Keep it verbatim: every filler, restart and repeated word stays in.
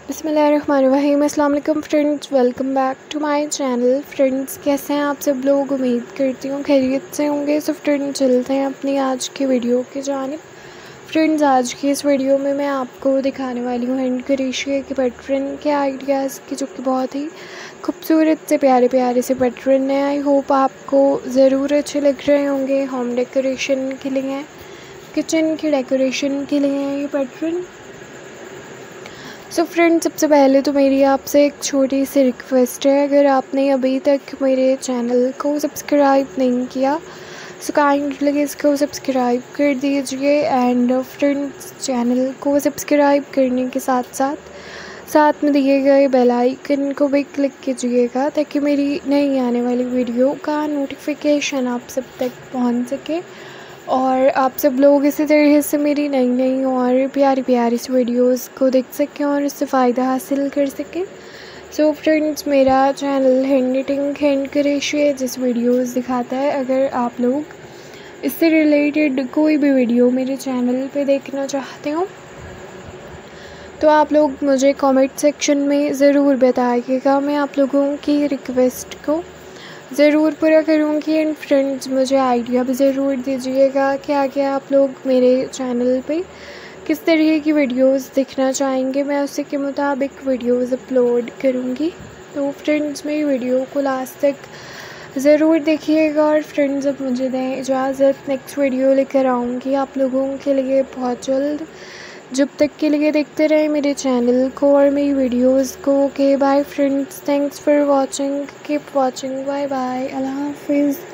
बिस्मिल्लाहिर्रहमानिर्रहीम। अस्सलाम वालेकुम friends, welcome back to my channel. Friends, कैसे हैं आप सब लोग? उम्मीद करती हूँ खैरियत से होंगे। सो फ्रेंड्स, चलते हैं अपनी आज की वीडियो की जानिब। फ्रेंड्स, आज की इस वीडियो में मैं आपको दिखाने वाली हूँ हैंड क्रोशिया के पैटर्न के आइडियाज़ की, जो कि बहुत ही खूबसूरत से प्यारे प्यारे से पैटर्न हैं। आई होप आपको ज़रूर अच्छे लग रहे होंगे। होम डेकोरेशन के लिए, किचन की डेकोरेशन के लिए ये पैटर्न। सो so फ्रेंड्स, सबसे पहले तो मेरी आपसे एक छोटी सी रिक्वेस्ट है, अगर आपने अभी तक मेरे चैनल को सब्सक्राइब नहीं किया सो काइंडली इसको सब्सक्राइब कर दीजिए। एंड फ्रेंड्स, चैनल को सब्सक्राइब करने के साथ साथ साथ में दिए गए बेल आइकन को भी क्लिक कीजिएगा, ताकि मेरी नई आने वाली वीडियो का नोटिफिकेशन आप सब तक पहुंच सके और आप सब लोग इसी तरह से मेरी नई नई और प्यारी प्यारी सी वीडियोस को देख सकें और इससे फ़ायदा हासिल कर सकें। सो फ्रेंड्स, मेरा channel hand knitting hand crochet जिस वीडियोस दिखाता है, अगर आप लोग इससे रिलेटेड कोई भी वीडियो मेरे चैनल पे देखना चाहते हो तो आप लोग मुझे कमेंट सेक्शन में ज़रूर बताइएगा। मैं आप लोगों की रिक्वेस्ट को ज़रूर पूरा करूँगी। एंड फ्रेंड्स, मुझे आइडिया भी ज़रूर दीजिएगा कि आगे आप लोग मेरे चैनल पे किस तरह की वीडियोस देखना चाहेंगे, मैं उसी के मुताबिक वीडियोस अपलोड करूँगी। तो फ्रेंड्स, मेरी वीडियो को लास्ट तक ज़रूर देखिएगा। और फ्रेंड्स, अब मुझे दें इजाज़त, नेक्स्ट वीडियो लेकर आऊँगी आप लोगों के लिए बहुत जल्द। जब तक के लिए देखते रहें मेरे चैनल को और मेरी वीडियोस को। Okay, bye friends, thanks for watching, keep watching, bye bye, अल्लाह हाफिज़।